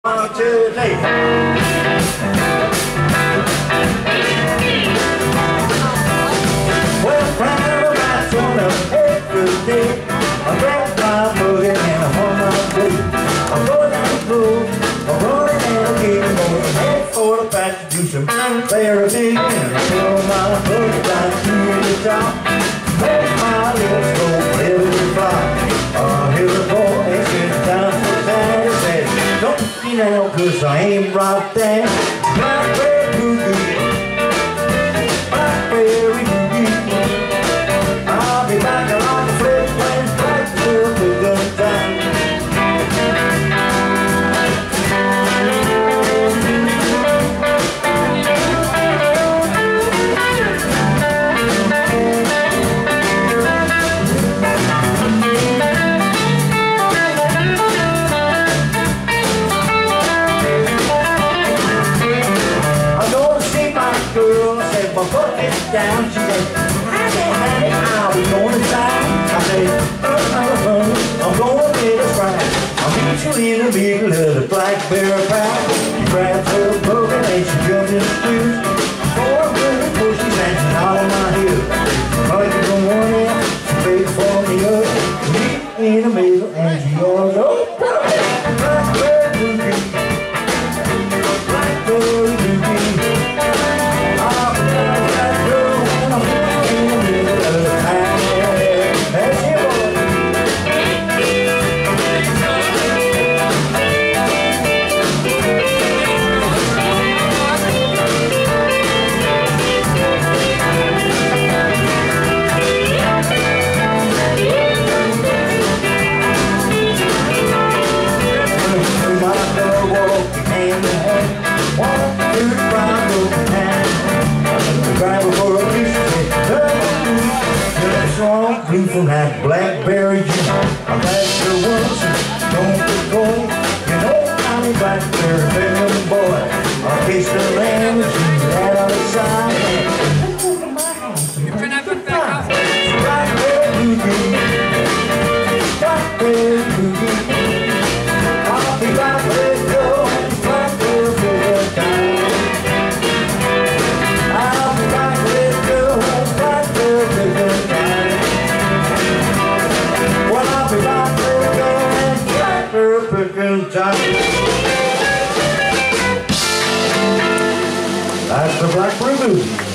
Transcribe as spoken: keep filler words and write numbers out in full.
One, two, three. Well, proud about one of every day. I grab my boogie and I'm on my way. I'm going down the road, I'm running and I'm getting more. Head for the back to do some therapy. And I fill my boogie right to the top. Make my lips go really fly. I hear the voice, it's time for that. It says, don't you know, cause I ain't right there. Blackberry boogie, blackberry boogie. I'll be back on the flip when Blackberry boogie time. My butt is down, she said, I can't have it, I'll be going inside. I said, uh, uh, uh, I'm going to get a fry. I'll meet you in the middle of the blackberry pie. She grabs her boogie and she jumps in the stews. For a good push, she's dancing all on my heel. Hugging from one end, she begs for the other. Meet in the middle and she goes, oh, blackberry boogie, blackberry boogie. Blue from that blackberry juice. I'm glad there was don't be going. You know I'm a blackberry feeling boy. I'll taste the lamb and she's right on the side. You can have it back up. Blackberry boogie, blackberry boogie. I'll be blackberry girl and blackberry boogie time. I'll be blackberry girl and blackberry boogie time. That's the Blackberry Boogie.